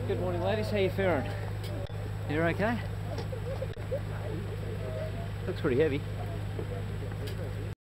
Good morning, ladies. How you faring? You're okay? Looks pretty heavy.